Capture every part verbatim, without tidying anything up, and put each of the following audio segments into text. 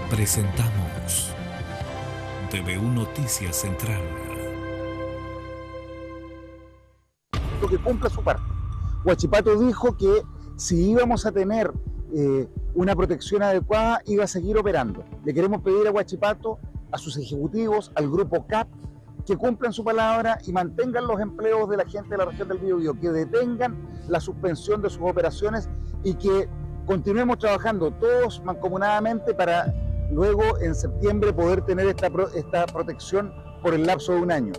Presentamos T V U Noticias Central. Lo que cumpla su parte. Huachipato dijo que si íbamos a tener eh, una protección adecuada, iba a seguir operando. Le queremos pedir a Huachipato, a sus ejecutivos, al grupo C A P, que cumplan su palabra y mantengan los empleos de la gente de la región del Biobío, que detengan la suspensión de sus operaciones y que continuemos trabajando todos mancomunadamente para luego en septiembre poder tener esta, esta protección por el lapso de un año.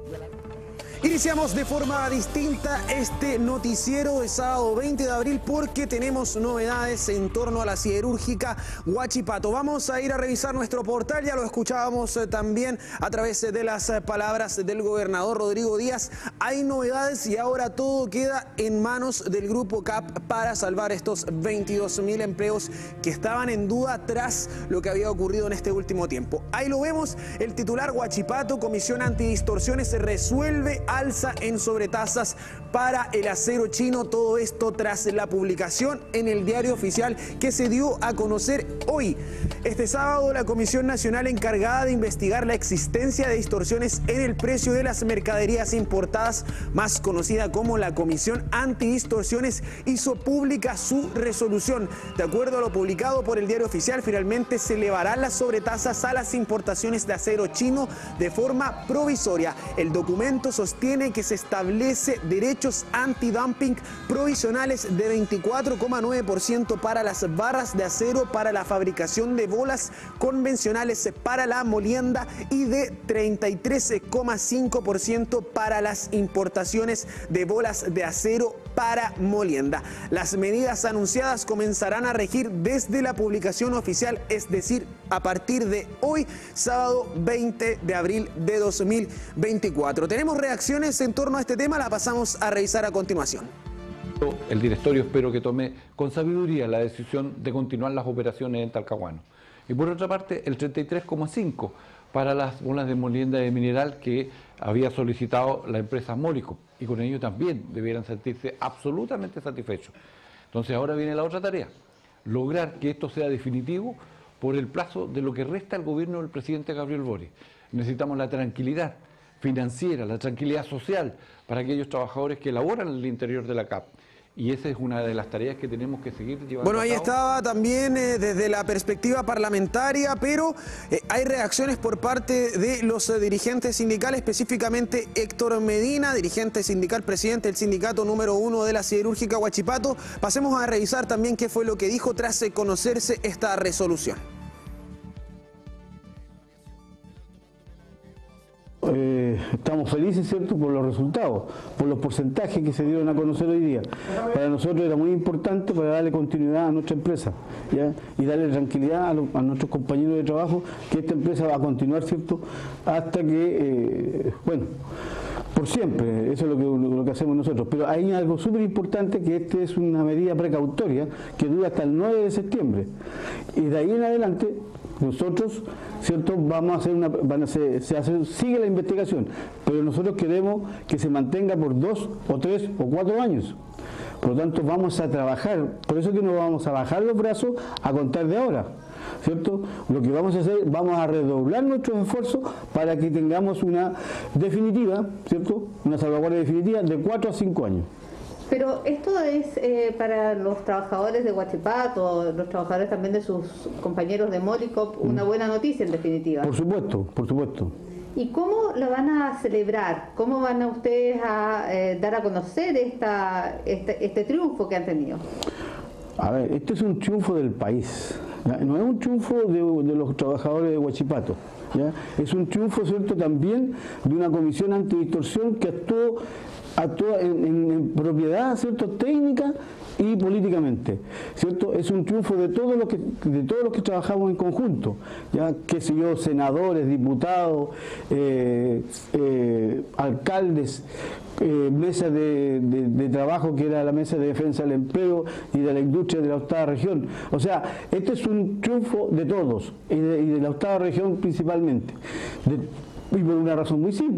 Iniciamos de forma distinta este noticiero de sábado veinte de abril porque tenemos novedades en torno a la siderúrgica Huachipato. Vamos a ir a revisar nuestro portal, ya lo escuchábamos también a través de las palabras del gobernador Rodrigo Díaz. Hay novedades y ahora todo queda en manos del grupo C A P para salvar estos veintidós mil empleos que estaban en duda tras lo que había ocurrido en este último tiempo. Ahí lo vemos, el titular Huachipato, Comisión Antidistorsiones, se resuelve alza en sobretasas para el acero chino. Todo esto tras la publicación en el Diario Oficial que se dio a conocer hoy. Este sábado la Comisión Nacional encargada de investigar la existencia de distorsiones en el precio de las mercaderías importadas, más conocida como la Comisión Antidistorsiones, hizo pública su resolución. De acuerdo a lo publicado por el Diario Oficial, finalmente se elevarán las sobretasas a las importaciones de acero chino de forma provisoria. El documento sostiene Tiene que se establece derechos antidumping provisionales de veinticuatro coma nueve por ciento para las barras de acero para la fabricación de bolas convencionales para la molienda y de treinta y tres coma cinco por ciento para las importaciones de bolas de acero para molienda. Las medidas anunciadas comenzarán a regir desde la publicación oficial, es decir, a partir de hoy, sábado veinte de abril de dos mil veinticuatro. Tenemos reacciones en torno a este tema, la pasamos a revisar a continuación. El directorio espero que tome con sabiduría la decisión de continuar las operaciones en Talcahuano. Y por otra parte, el treinta y tres coma cinco para las bolas de molienda de mineral que había solicitado la empresa Mórico, y con ello también debieran sentirse absolutamente satisfechos. Entonces ahora viene la otra tarea, lograr que esto sea definitivo por el plazo de lo que resta al gobierno del presidente Gabriel Boric. Necesitamos la tranquilidad financiera, la tranquilidad social para aquellos trabajadores que laboran en el interior de la C A P. Y esa es una de las tareas que tenemos que seguir llevando Bueno, ahí a cabo. estaba también eh, desde la perspectiva parlamentaria, pero eh, hay reacciones por parte de los eh, dirigentes sindicales, específicamente Héctor Medina, dirigente sindical, presidente del sindicato número uno de la siderúrgica Huachipato. Pasemos a revisar también qué fue lo que dijo tras eh, conocerse esta resolución. Eh, estamos felices, ¿cierto?, por los resultados, por los porcentajes que se dieron a conocer hoy día. Para nosotros era muy importante para darle continuidad a nuestra empresa, ¿ya? Y darle tranquilidad a, lo, a nuestros compañeros de trabajo que esta empresa va a continuar, ¿cierto?, hasta que, eh, bueno, por siempre, eso es lo que, lo que hacemos nosotros. Pero hay algo súper importante, que esta es una medida precautoria que dura hasta el nueve de septiembre. Y de ahí en adelante nosotros, ¿cierto?, vamos a hacer una, van a ser, se hace, sigue la investigación, pero nosotros queremos que se mantenga por dos o tres o cuatro años. Por lo tanto, vamos a trabajar, por eso que no vamos a bajar los brazos a contar de ahora, ¿cierto? Lo que vamos a hacer, vamos a redoblar nuestros esfuerzos para que tengamos una definitiva, ¿cierto?, una salvaguardia definitiva de cuatro a cinco años. Pero esto es eh, para los trabajadores de Huachipato, los trabajadores también de sus compañeros de Mórico, una buena noticia en definitiva. Por supuesto, por supuesto. ¿Y cómo la van a celebrar? ¿Cómo van a ustedes a eh, dar a conocer esta, este, este triunfo que han tenido? A ver, este es un triunfo del país, ¿ya? No es un triunfo de, de los trabajadores de Huachipato, ¿ya? Es un triunfo, ¿cierto?, también de una comisión antidistorsión que actuó, actuó en, en, en propiedad, ¿cierto?, técnica y políticamente, ¿cierto? Es un triunfo de todos los que de todos los que trabajamos en conjunto, ya, qué sé yo, senadores, diputados, eh, eh, alcaldes, eh, mesa de, de, de trabajo, que era la mesa de defensa del empleo y de la industria de la octava región. O sea, este es un triunfo de todos y de, y de la octava región principalmente, de, y por una razón muy simple,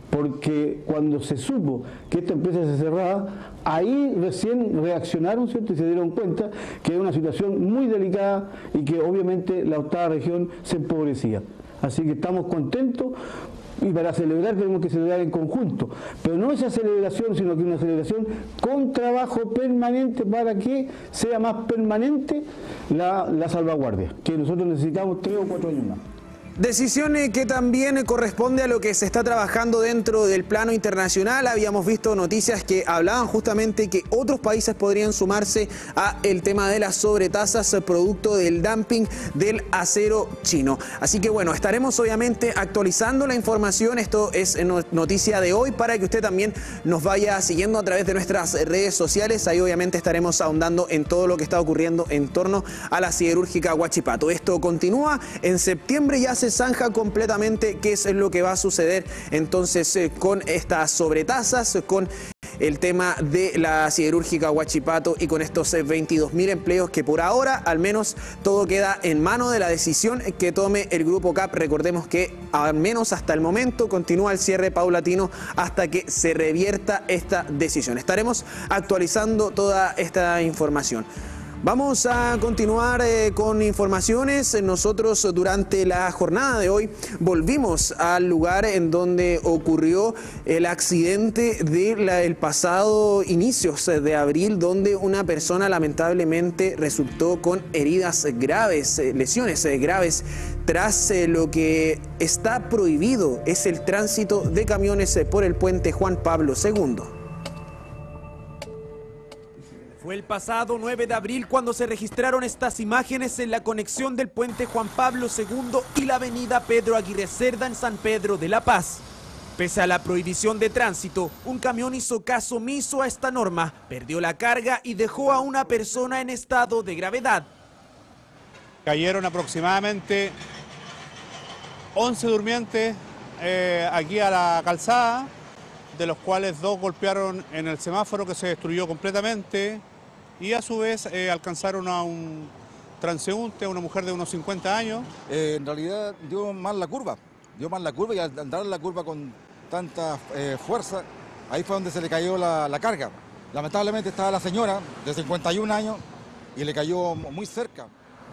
porque cuando se supo que esta empresa se cerraba, ahí recién reaccionaron, ¿cierto? Y se dieron cuenta que era una situación muy delicada y que obviamente la octava región se empobrecía. Así que estamos contentos y para celebrar tenemos que celebrar en conjunto, pero no esa celebración, sino que una celebración con trabajo permanente para que sea más permanente la, la salvaguardia, que nosotros necesitamos tres o cuatro años más. Decisión que también corresponde a lo que se está trabajando dentro del plano internacional. Habíamos visto noticias que hablaban justamente que otros países podrían sumarse a el tema de las sobretasas producto del dumping del acero chino. Así que bueno, estaremos obviamente actualizando la información. Esto es noticia de hoy para que usted también nos vaya siguiendo a través de nuestras redes sociales. Ahí obviamente estaremos ahondando en todo lo que está ocurriendo en torno a la siderúrgica Huachipato. Esto continúa en septiembre, ya se zanja completamente qué es lo que va a suceder entonces eh, con estas sobretasas, con el tema de la siderúrgica Huachipato y con estos veintidós mil empleos que por ahora al menos todo queda en mano de la decisión que tome el Grupo C A P. Recordemos que al menos hasta el momento continúa el cierre paulatino hasta que se revierta esta decisión. Estaremos actualizando toda esta información. Vamos a continuar eh, con informaciones. Nosotros durante la jornada de hoy volvimos al lugar en donde ocurrió el accidente del pasado inicios de abril, donde una persona lamentablemente resultó con heridas graves, eh, lesiones eh, graves, tras eh, lo que está prohibido es el tránsito de camiones eh, por el puente Juan Pablo segundo. Fue el pasado nueve de abril cuando se registraron estas imágenes en la conexión del puente Juan Pablo segundo y la avenida Pedro Aguirre Cerda en San Pedro de la Paz. Pese a la prohibición de tránsito, un camión hizo caso omiso a esta norma, perdió la carga y dejó a una persona en estado de gravedad. Cayeron aproximadamente once durmientes eh, aquí a la calzada, de los cuales dos golpearon en el semáforo que se destruyó completamente y a su vez eh, alcanzaron a un transeúnte, a una mujer de unos cincuenta años. Eh, en realidad dio mal la curva, dio mal la curva y al andar en la curva con tanta eh, fuerza, ahí fue donde se le cayó la, la carga. Lamentablemente estaba la señora de cincuenta y un años y le cayó muy cerca.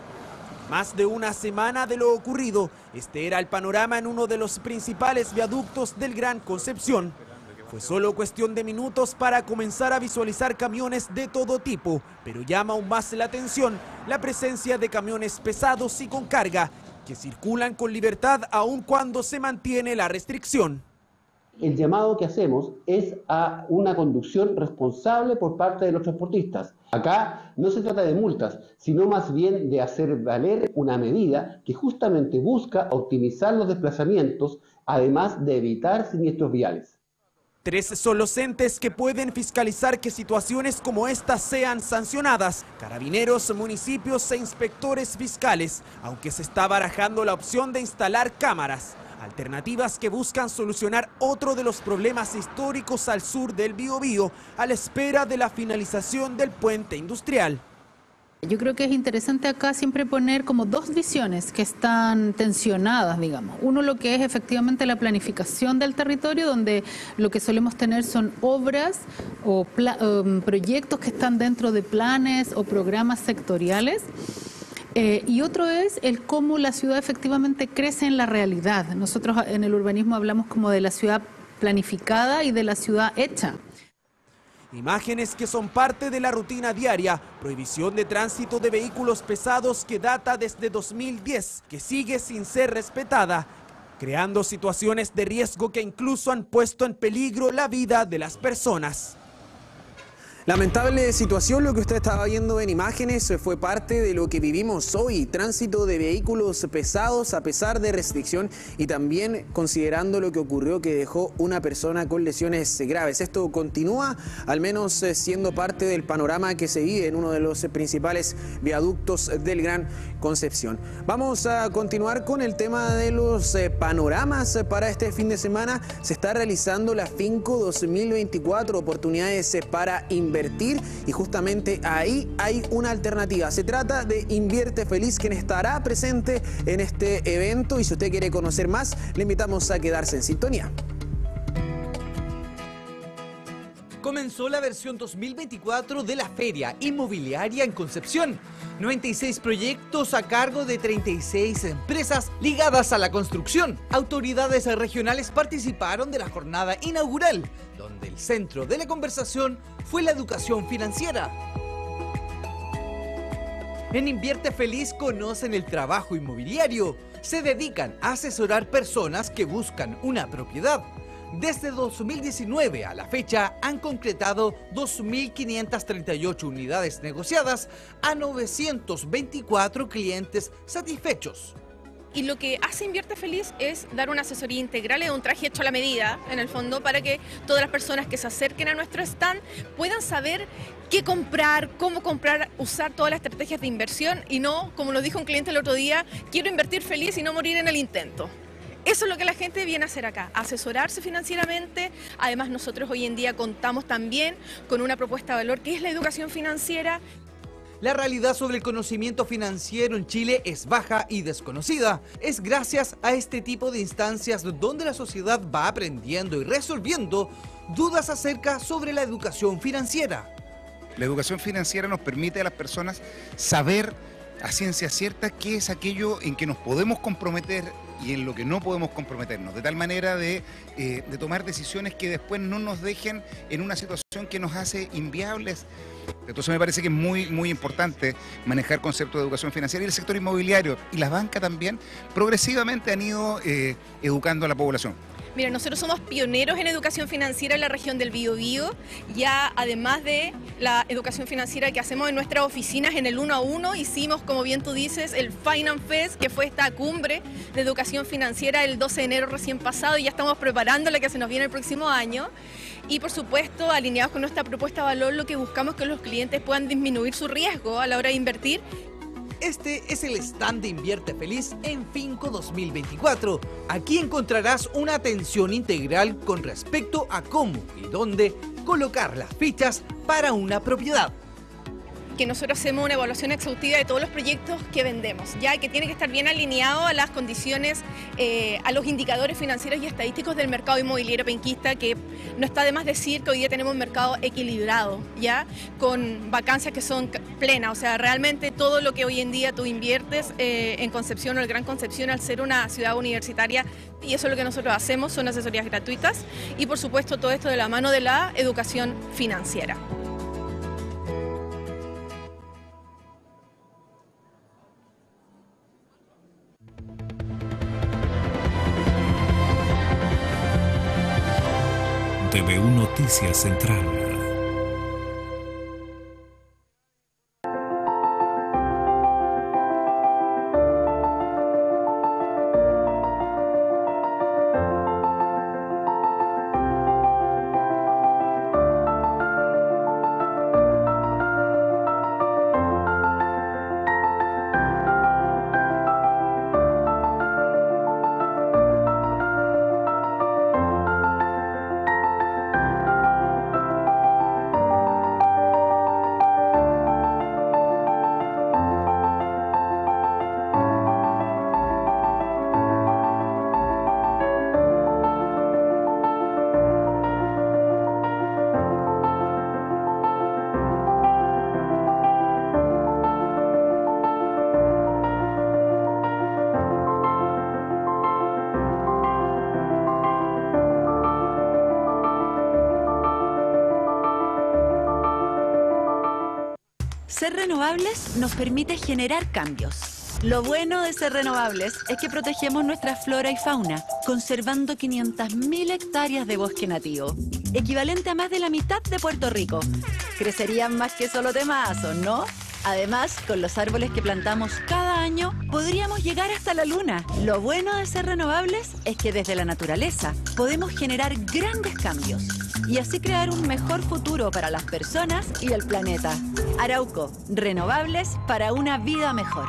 Más de una semana de lo ocurrido, este era el panorama en uno de los principales viaductos del Gran Concepción. Fue solo cuestión de minutos para comenzar a visualizar camiones de todo tipo, pero llama aún más la atención la presencia de camiones pesados y con carga, que circulan con libertad aun cuando se mantiene la restricción. El llamado que hacemos es a una conducción responsable por parte de los transportistas. Acá no se trata de multas, sino más bien de hacer valer una medida que justamente busca optimizar los desplazamientos, además de evitar siniestros viales. Tres son los entes que pueden fiscalizar que situaciones como estas sean sancionadas: carabineros, municipios e inspectores fiscales, aunque se está barajando la opción de instalar cámaras, alternativas que buscan solucionar otro de los problemas históricos al sur del Biobío, a la espera de la finalización del puente industrial. Yo creo que es interesante acá siempre poner como dos visiones que están tensionadas, digamos. Uno, lo que es efectivamente la planificación del territorio, donde lo que solemos tener son obras o um, proyectos que están dentro de planes o programas sectoriales. Eh, y otro es el cómo la ciudad efectivamente crece en la realidad. Nosotros en el urbanismo hablamos como de la ciudad planificada y de la ciudad hecha. Imágenes que son parte de la rutina diaria, prohibición de tránsito de vehículos pesados que data desde dos mil diez, que sigue sin ser respetada, creando situaciones de riesgo que incluso han puesto en peligro la vida de las personas. Lamentable situación, lo que usted estaba viendo en imágenes fue parte de lo que vivimos hoy, tránsito de vehículos pesados a pesar de restricción y también considerando lo que ocurrió que dejó una persona con lesiones graves. Esto continúa al menos siendo parte del panorama que se vive en uno de los principales viaductos del Gran Concepción. Vamos a continuar con el tema de los panoramas para este fin de semana. Se está realizando la Finco dos mil veinticuatro, oportunidades para invertir. Invertir y justamente ahí hay una alternativa. Se trata de Invierte Feliz, quien estará presente en este evento, y si usted quiere conocer más, le invitamos a quedarse en sintonía. comenzó la versión dos mil veinticuatro de la Feria Inmobiliaria en Concepción. noventa y seis proyectos a cargo de treinta y seis empresas ligadas a la construcción. Autoridades regionales participaron de la jornada inaugural, donde el centro de la conversación fue la educación financiera. En Invierte Feliz conocen el trabajo inmobiliario. Se dedican a asesorar personas que buscan una propiedad. Desde dos mil diecinueve a la fecha han concretado dos mil quinientas treinta y ocho unidades negociadas a novecientos veinticuatro clientes satisfechos. Y lo que hace Invierte Feliz es dar una asesoría integral, es un traje hecho a la medida, en el fondo, para que todas las personas que se acerquen a nuestro stand puedan saber qué comprar, cómo comprar, usar todas las estrategias de inversión y no, como nos dijo un cliente el otro día, quiero invertir feliz y no morir en el intento. Eso es lo que la gente viene a hacer acá, asesorarse financieramente. Además, nosotros hoy en día contamos también con una propuesta de valor que es la educación financiera. La realidad sobre el conocimiento financiero en Chile es baja y desconocida. Es gracias a este tipo de instancias donde la sociedad va aprendiendo y resolviendo dudas acerca sobre la educación financiera. La educación financiera nos permite a las personas saber a ciencia cierta qué es aquello en que nos podemos comprometer y en lo que no podemos comprometernos, de tal manera de, eh, de tomar decisiones que después no nos dejen en una situación que nos hace inviables. Entonces me parece que es muy, muy importante manejar conceptos de educación financiera, y el sector inmobiliario y la banca también progresivamente han ido eh, educando a la población. Mira, nosotros somos pioneros en educación financiera en la región del Biobío, ya además de la educación financiera que hacemos en nuestras oficinas en el uno a uno, hicimos, como bien tú dices, el Finance Fest, que fue esta cumbre de educación financiera el doce de enero recién pasado, y ya estamos preparando la que se nos viene el próximo año. Y por supuesto, alineados con nuestra propuesta de valor, lo que buscamos es que los clientes puedan disminuir su riesgo a la hora de invertir. Este es el stand de Invierte Feliz en Finco dos mil veinticuatro. Aquí encontrarás una atención integral con respecto a cómo y dónde colocar las fichas para una propiedad. Que nosotros hacemos una evaluación exhaustiva de todos los proyectos que vendemos, ya que tiene que estar bien alineado a las condiciones, eh, a los indicadores financieros y estadísticos del mercado inmobiliario penquista, que no está de más decir que hoy día tenemos un mercado equilibrado, ya con vacancias que son plenas. O sea, realmente todo lo que hoy en día tú inviertes eh, en Concepción o el Gran Concepción, al ser una ciudad universitaria, y eso es lo que nosotros hacemos, son asesorías gratuitas y por supuesto todo esto de la mano de la educación financiera. T V U Noticias Central. Ser renovables nos permite generar cambios. Lo bueno de ser renovables es que protegemos nuestra flora y fauna, conservando quinientas mil hectáreas de bosque nativo, equivalente a más de la mitad de Puerto Rico. Crecerían más que solo temazos, ¿no? Además, con los árboles que plantamos cada año, podríamos llegar hasta la luna. Lo bueno de ser renovables es que desde la naturaleza podemos generar grandes cambios y así crear un mejor futuro para las personas y el planeta. Arauco, renovables para una vida mejor.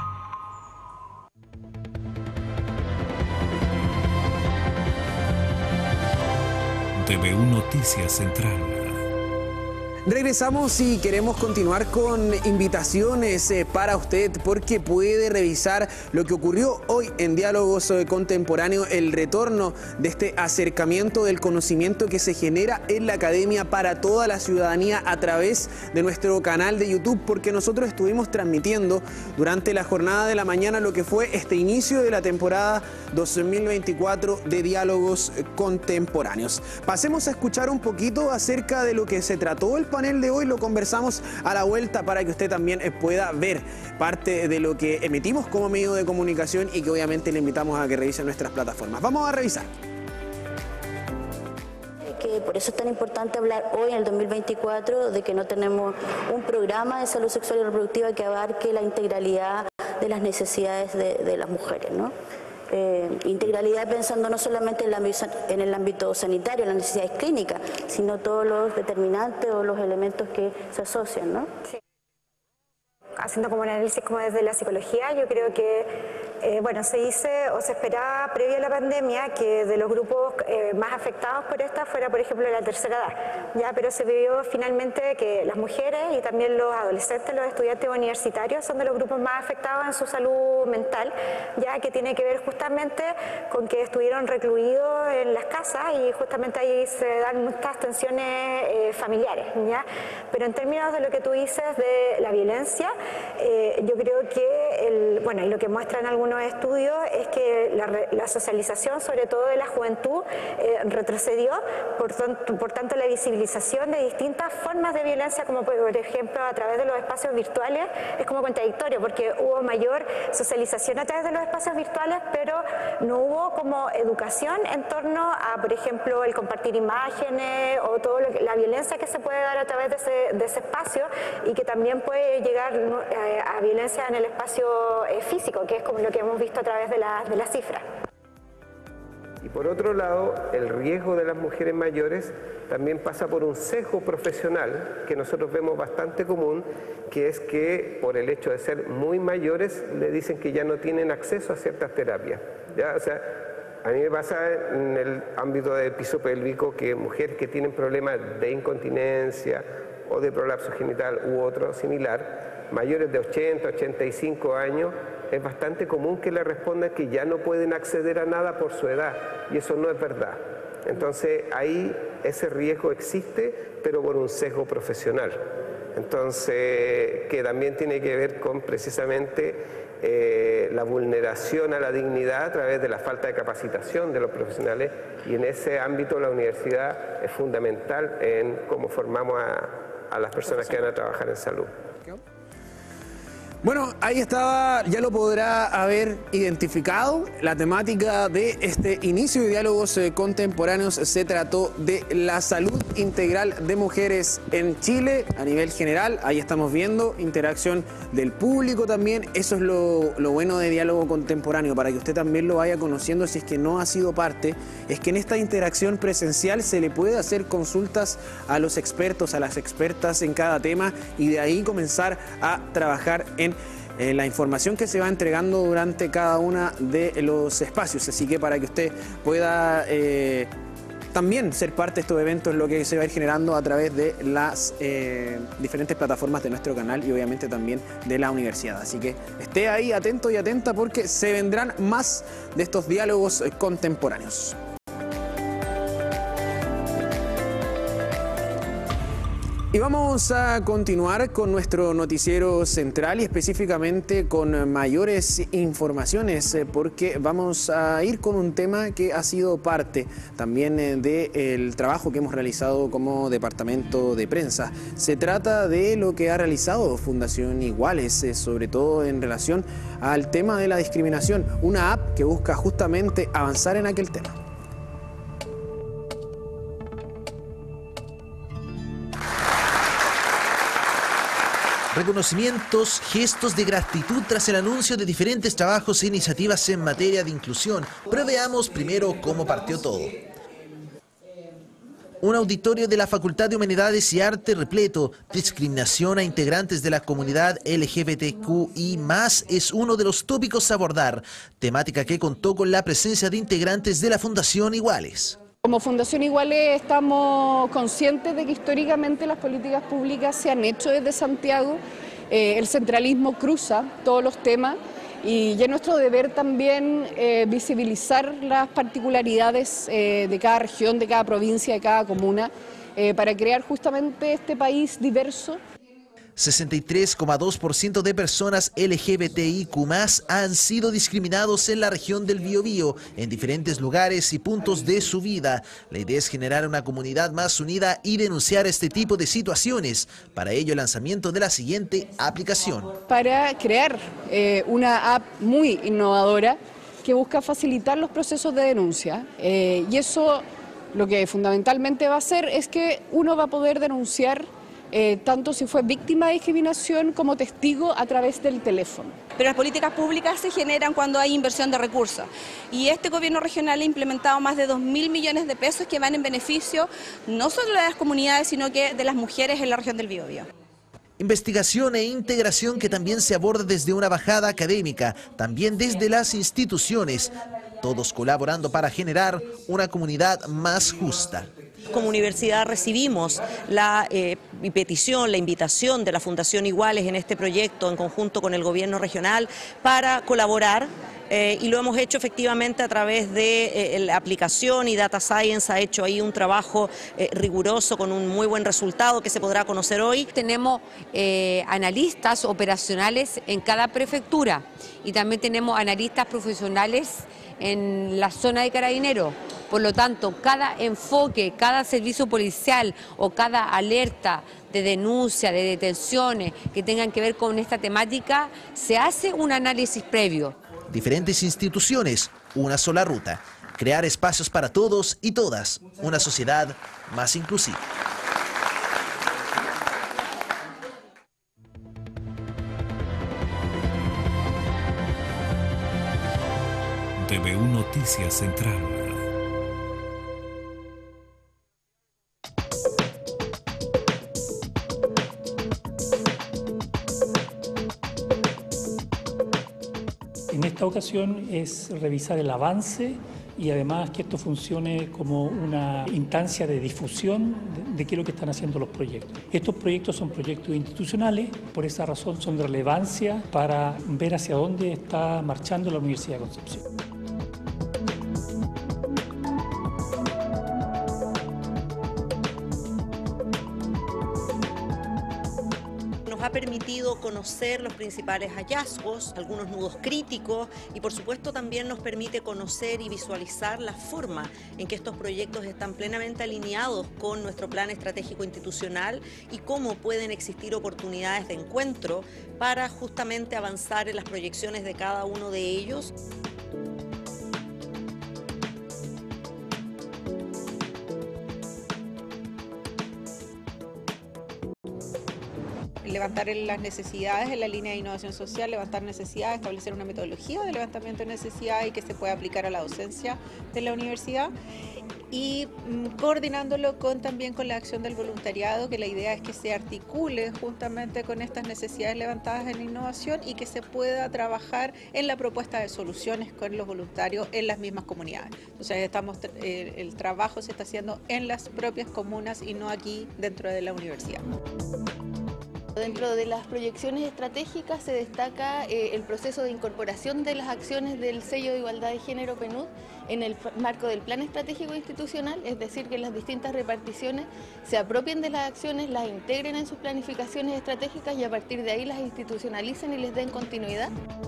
T V U Noticias Central. Regresamos y queremos continuar con invitaciones eh, para usted porque puede revisar lo que ocurrió hoy en Diálogos eh, Contemporáneos, el retorno de este acercamiento del conocimiento que se genera en la academia para toda la ciudadanía a través de nuestro canal de YouTube, porque nosotros estuvimos transmitiendo durante la jornada de la mañana lo que fue este inicio de la temporada dos mil veinticuatro de Diálogos Contemporáneos. Pasemos a escuchar un poquito acerca de lo que se trató el panel de hoy, lo conversamos a la vuelta para que usted también pueda ver parte de lo que emitimos como medio de comunicación y que obviamente le invitamos a que revise nuestras plataformas. Vamos a revisar. Que por eso es tan importante hablar hoy en el dos mil veinticuatro de que no tenemos un programa de salud sexual y reproductiva que abarque la integralidad de las necesidades de, de las mujeres, ¿no? Eh, integralidad pensando no solamente en el, ámbito, en el ámbito sanitario, en las necesidades clínicas, sino todos los determinantes o los elementos que se asocian, ¿no? Sí. Haciendo como un análisis como desde la psicología, yo creo que eh, bueno, se dice o se esperaba previo a la pandemia que de los grupos eh, más afectados por esta fuera, por ejemplo, la tercera edad, ya, pero se vio finalmente que las mujeres y también los adolescentes, los estudiantes universitarios son de los grupos más afectados en su salud mental, ya que tiene que ver justamente con que estuvieron recluidos en las casas y justamente ahí se dan muchas tensiones eh, familiares, ya, pero en términos de lo que tú dices de la violencia, eh, yo creo que el, bueno, y lo que muestran algunos estudios es que la, la socialización, sobre todo de la juventud, eh, retrocedió, por, por tanto la visibilización de distintas formas de violencia, como por ejemplo a través de los espacios virtuales, es como contradictorio, porque hubo mayor socialización a través de los espacios virtuales, pero no hubo como educación en torno a, por ejemplo, el compartir imágenes o toda la violencia que se puede dar a través de ese, de ese espacio y que también puede llegar a, a violencia en el espacio eh, físico, que es como lo que hemos visto a través de las de la cifras. Y por otro lado, el riesgo de las mujeres mayores también pasa por un sesgo profesional que nosotros vemos bastante común, que es que por el hecho de ser muy mayores le dicen que ya no tienen acceso a ciertas terapias. ¿Ya? O sea, a mí me pasa en el ámbito del piso pélvico que mujeres que tienen problemas de incontinencia o de prolapso genital u otro similar, mayores de ochenta, ochenta y cinco años, es bastante común que le respondan que ya no pueden acceder a nada por su edad, y eso no es verdad. Entonces ahí ese riesgo existe, pero por un sesgo profesional. Entonces, que también tiene que ver con precisamente eh, la vulneración a la dignidad a través de la falta de capacitación de los profesionales, y en ese ámbito la universidad es fundamental en cómo formamos a, a las personas que van a trabajar en salud. Bueno, ahí estaba, ya lo podrá haber identificado, la temática de este inicio de Diálogos eh, Contemporáneos se trató de la salud integral de mujeres en Chile a nivel general. Ahí estamos viendo interacción del público también, eso es lo, lo bueno de Diálogo Contemporáneo, para que usted también lo vaya conociendo si es que no ha sido parte, es que en esta interacción presencial se le puede hacer consultas a los expertos, a las expertas en cada tema y de ahí comenzar a trabajar en Eh, la información que se va entregando durante cada uno de los espacios, así que para que usted pueda eh, también ser parte de estos eventos, lo que se va a ir generando a través de las eh, diferentes plataformas de nuestro canal y obviamente también de la universidad, así que esté ahí atento y atenta porque se vendrán más de estos diálogos contemporáneos. Y vamos a continuar con nuestro noticiero central y específicamente con mayores informaciones porque vamos a ir con un tema que ha sido parte también del trabajo que hemos realizado como departamento de prensa. Se trata de lo que ha realizado Fundación Iguales, sobre todo en relación al tema de la discriminación, una app que busca justamente avanzar en aquel tema. Reconocimientos, gestos de gratitud tras el anuncio de diferentes trabajos e iniciativas en materia de inclusión. Pero veamos primero cómo partió todo. Un auditorio de la Facultad de Humanidades y Arte repleto. Discriminación a integrantes de la comunidad L G B T Q I más, es uno de los tópicos a abordar. Temática que contó con la presencia de integrantes de la Fundación Iguales. Como Fundación Iguales estamos conscientes de que históricamente las políticas públicas se han hecho desde Santiago, eh, el centralismo cruza todos los temas y ya es nuestro deber también eh, visibilizar las particularidades eh, de cada región, de cada provincia, de cada comuna, eh, para crear justamente este país diverso. sesenta y tres coma dos por ciento de personas L G B T I Q más, han sido discriminados en la región del Biobío, en diferentes lugares y puntos de su vida. La idea es generar una comunidad más unida y denunciar este tipo de situaciones. Para ello, el lanzamiento de la siguiente aplicación. Para crear eh, una app muy innovadora que busca facilitar los procesos de denuncia. Eh, y eso lo que fundamentalmente va a hacer es que uno va a poder denunciar Eh, tanto si fue víctima de discriminación como testigo a través del teléfono. Pero las políticas públicas se generan cuando hay inversión de recursos y este gobierno regional ha implementado más de dos mil millones de pesos que van en beneficio no solo de las comunidades sino que de las mujeres en la región del Biobío. Investigación e integración que también se aborda desde una bajada académica, también desde las instituciones, todos colaborando para generar una comunidad más justa. Como universidad recibimos la eh, petición, la invitación de la Fundación Iguales en este proyecto en conjunto con el gobierno regional para colaborar eh, y lo hemos hecho efectivamente a través de eh, la aplicación y Data Science ha hecho ahí un trabajo eh, riguroso con un muy buen resultado que se podrá conocer hoy. Tenemos eh, analistas operacionales en cada prefectura y también tenemos analistas profesionales en la zona de Carabineros. Por lo tanto, cada enfoque, cada servicio policial o cada alerta de denuncia, de detenciones que tengan que ver con esta temática, se hace un análisis previo. Diferentes instituciones, una sola ruta. Crear espacios para todos y todas. Una sociedad más inclusiva. T V U Noticias Central. En esta ocasión es revisar el avance y además que esto funcione como una instancia de difusión de, de qué es lo que están haciendo los proyectos. Estos proyectos son proyectos institucionales, por esa razón son de relevancia para ver hacia dónde está marchando la Universidad de Concepción. Ha permitido conocer los principales hallazgos, algunos nudos críticos y por supuesto también nos permite conocer y visualizar la forma en que estos proyectos están plenamente alineados con nuestro plan estratégico institucional y cómo pueden existir oportunidades de encuentro para justamente avanzar en las proyecciones de cada uno de ellos. Levantar las necesidades en la línea de innovación social, levantar necesidades, establecer una metodología de levantamiento de necesidades y que se pueda aplicar a la docencia de la universidad y mmm, coordinándolo con, también con la acción del voluntariado, que la idea es que se articule justamente con estas necesidades levantadas en innovación y que se pueda trabajar en la propuesta de soluciones con los voluntarios en las mismas comunidades. Entonces estamos, eh, el trabajo se está haciendo en las propias comunas y no aquí dentro de la universidad. Dentro de las proyecciones estratégicas se destaca eh, el proceso de incorporación de las acciones del sello de igualdad de género P N U D en el marco del plan estratégico institucional, es decir, que las distintas reparticiones se apropien de las acciones, las integren en sus planificaciones estratégicas y a partir de ahí las institucionalicen y les den continuidad.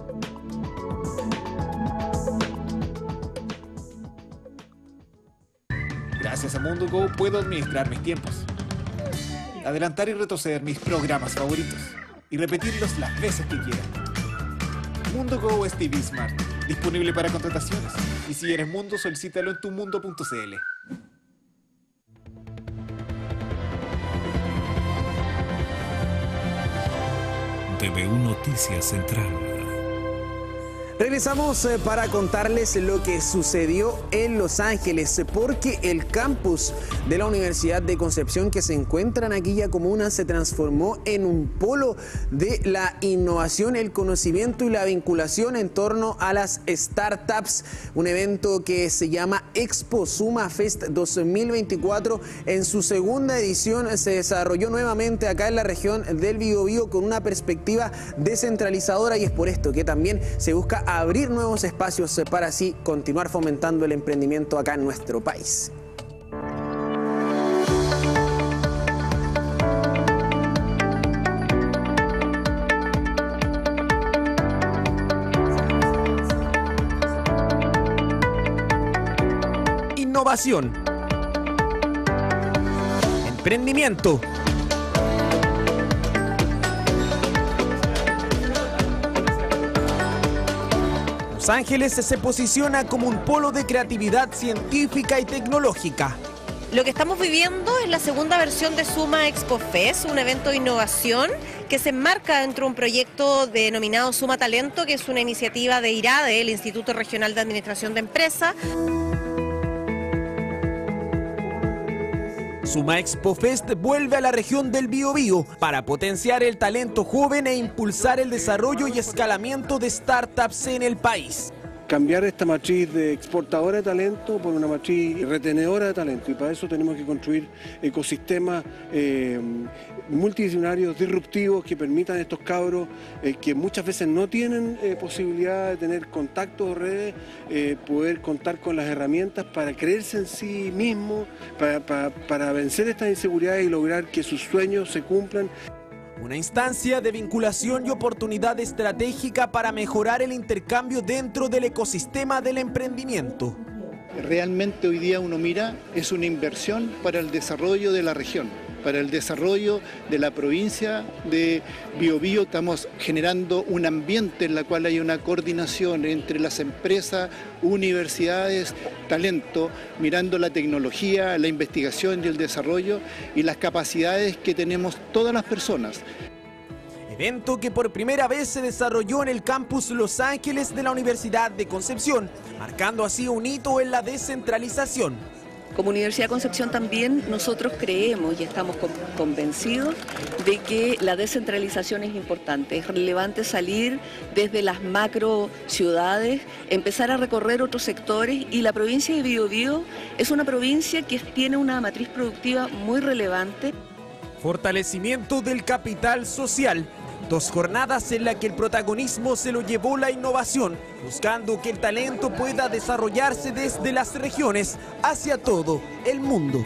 Gracias a MundoGo puedo administrar mis tiempos, adelantar y retroceder mis programas favoritos y repetirlos las veces que quiera. MundoGo es T V Smart, disponible para contrataciones. Y si eres Mundo, solicítalo en tumundo punto c l. T V U Noticias Central. Regresamos eh, para contarles lo que sucedió en Los Ángeles, porque el campus de la Universidad de Concepción, que se encuentra en aquella comuna, se transformó en un polo de la innovación, el conocimiento y la vinculación en torno a las startups. Un evento que se llama Expo Suma Fest dos mil veinticuatro. En su segunda edición se desarrolló nuevamente acá en la región del Biobío con una perspectiva descentralizadora, y es por esto que también se busca abrir nuevos espacios para así continuar fomentando el emprendimiento acá en nuestro país. Innovación. Emprendimiento. Los Ángeles se posiciona como un polo de creatividad científica y tecnológica. Lo que estamos viviendo es la segunda versión de Suma Expo Fest, un evento de innovación que se enmarca dentro de un proyecto denominado Suma Talento, que es una iniciativa de IRADE, el Instituto Regional de Administración de Empresas. Suma Expo Fest vuelve a la región del Biobío para potenciar el talento joven e impulsar el desarrollo y escalamiento de startups en el país. Cambiar esta matriz de exportadora de talento por una matriz retenedora de talento, y para eso tenemos que construir ecosistemas eh, multidisciplinarios, disruptivos, que permitan a estos cabros eh, que muchas veces no tienen eh, posibilidad de tener contactos o redes, eh, poder contar con las herramientas para creerse en sí mismos, para, para, para vencer estas inseguridades y lograr que sus sueños se cumplan. Una instancia de vinculación y oportunidad estratégica para mejorar el intercambio dentro del ecosistema del emprendimiento. Realmente hoy día uno mira, es una inversión para el desarrollo de la región, para el desarrollo de la provincia de Biobío. Estamos generando un ambiente en el cual hay una coordinación entre las empresas, universidades, talento, mirando la tecnología, la investigación y el desarrollo y las capacidades que tenemos todas las personas. Evento que por primera vez se desarrolló en el campus Los Ángeles de la Universidad de Concepción, marcando así un hito en la descentralización. Como Universidad de Concepción también nosotros creemos y estamos convencidos de que la descentralización es importante. Es relevante salir desde las macro ciudades, empezar a recorrer otros sectores, y la provincia de Biobío es una provincia que tiene una matriz productiva muy relevante. Fortalecimiento del capital social. Dos jornadas en las que el protagonismo se lo llevó la innovación, buscando que el talento pueda desarrollarse desde las regiones hacia todo el mundo.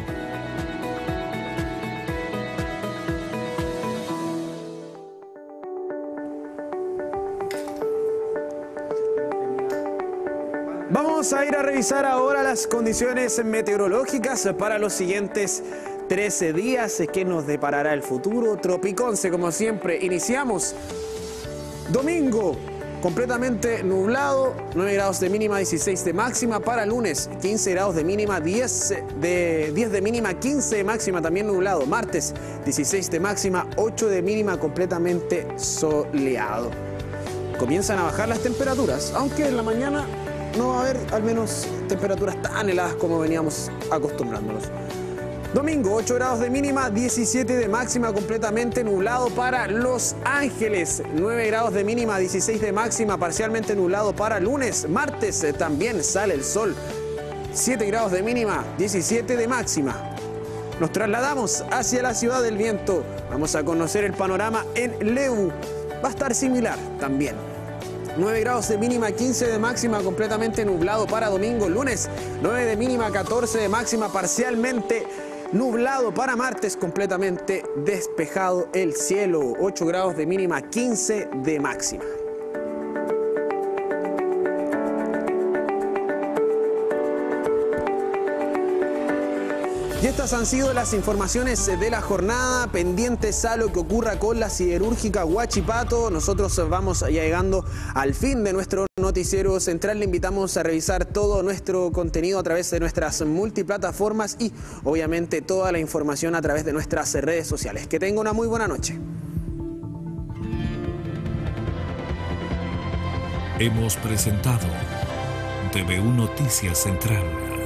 Vamos a ir a revisar ahora las condiciones meteorológicas para los siguientes trece días. ¿Qué nos deparará el futuro? Tropiconce, como siempre. Iniciamos domingo, completamente nublado, nueve grados de mínima, dieciséis de máxima. Para lunes, quince grados de mínima, diez de, diez de mínima, quince de máxima, también nublado. Martes, dieciséis de máxima, ocho de mínima, completamente soleado. Comienzan a bajar las temperaturas, aunque en la mañana no va a haber al menos temperaturas tan heladas como veníamos acostumbrándonos. Domingo, ocho grados de mínima, diecisiete de máxima, completamente nublado para Los Ángeles. nueve grados de mínima, dieciséis de máxima, parcialmente nublado para lunes. Martes eh, también sale el sol. siete grados de mínima, diecisiete de máxima. Nos trasladamos hacia la Ciudad del Viento. Vamos a conocer el panorama en Lebu. Va a estar similar también. nueve grados de mínima, quince de máxima, completamente nublado para domingo. Lunes, nueve de mínima, catorce de máxima, parcialmente nublado para martes, completamente despejado el cielo. ocho grados de mínima, quince de máxima. Y estas han sido las informaciones de la jornada, pendientes a lo que ocurra con la siderúrgica Huachipato. Nosotros vamos ya llegando al fin de nuestro noticiero central. Le invitamos a revisar todo nuestro contenido a través de nuestras multiplataformas y obviamente toda la información a través de nuestras redes sociales. Que tenga una muy buena noche. Hemos presentado T V U Noticias Central.